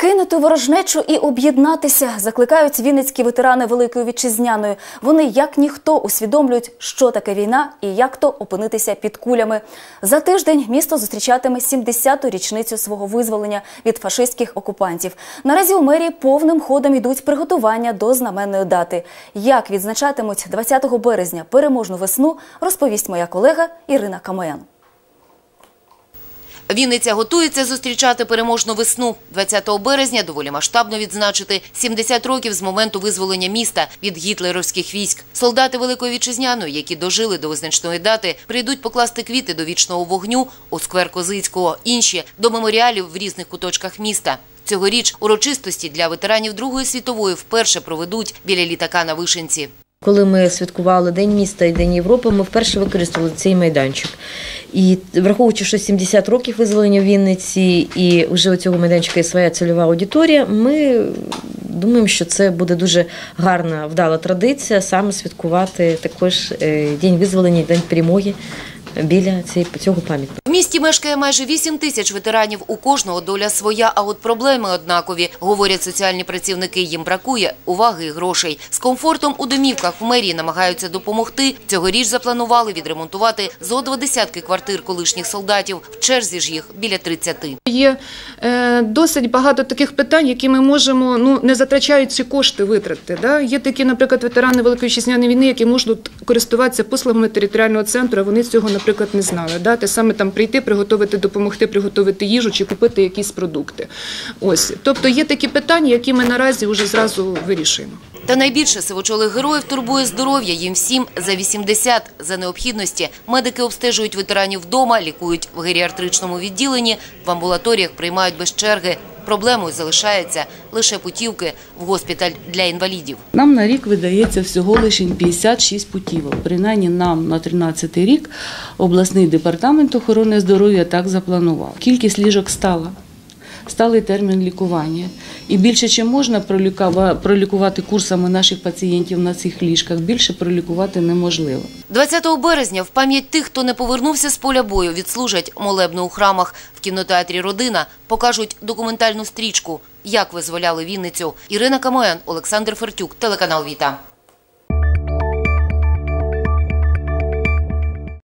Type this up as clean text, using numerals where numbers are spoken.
Кинути ворожнечу і об'єднатися закликають вінницькі ветерани Великої Вітчизняної. Вони як ніхто усвідомлюють, що таке війна і як то опинитися під кулями. За тиждень місто зустрічатиме 70-ту річницю свого визволення від фашистських окупантів. Наразі у мерії повним ходом йдуть приготування до знаменної дати. Як відзначатимуть 20 березня переможну весну, розповість моя колега Ірина Камоян. Вінниця готується зустрічати переможну весну. 20 березня доволі масштабно відзначити 70 років з моменту визволення міста від гітлерівських військ. Солдати Великої Вітчизняної, які дожили до визначної дати, прийдуть покласти квіти до вічного вогню у сквер Козицького, інші – до меморіалів в різних куточках міста. Цьогоріч урочистості для ветеранів Другої світової вперше проведуть біля літака на Вишенці. Коли ми святкували День міста і День Європи, ми вперше використали цей майданчик. І враховуючи, що 70 років визволення в Вінниці і вже у цього майданчика є своя цільова аудиторія, ми думаємо, що це буде дуже гарна, вдала традиція саме святкувати також День визволення, День перемоги біля цього пам'ятника. В місті мешкає майже 8 тисяч ветеранів, у кожного доля своя, а от проблеми однакові. Говорять соціальні працівники, їм бракує уваги і грошей. З комфортом у домівках в мерії намагаються допомогти. Цьогоріч запланували відремонтувати зо 20 квартир колишніх солдатів. В черзі ж їх біля 30. Є досить багато таких питань, які ми можемо, не затрачаючи кошти, витрати. Є такі, наприклад, ветерани Великої Вітчизняної війни, які можуть користуватися послугами територіального центру, а вони цього, наприклад, не знали. Те саме там прийти, приготувати, допомогти приготувати їжу чи купити якісь продукти. Ось. Тобто є такі питання, які ми наразі вже зразу вирішуємо. Та найбільше сивочолих героїв турбує здоров'я. Їм всім за 80. За необхідності медики обстежують ветеранів вдома, лікують в геріатричному відділенні, в амбулаторіях приймають без черги. Проблемою залишається лише путівки в госпіталь для інвалідів. Нам на рік видається всього лише 56 путівок. Принаймні нам на 13-й рік обласний департамент охорони здоров'я так запланував. Кількість ліжок стала. Сталий термін лікування. І більше, чим можна пролікувати курсами наших пацієнтів на цих ліжках, більше пролікувати неможливо. 20 березня в пам'ять тих, хто не повернувся з поля бою, відслужать молебну у храмах. В кінотеатрі «Родина» покажуть документальну стрічку «Як визволяли Вінницю». Ірина Камоян, Олександр Фертюк, телеканал «Віта».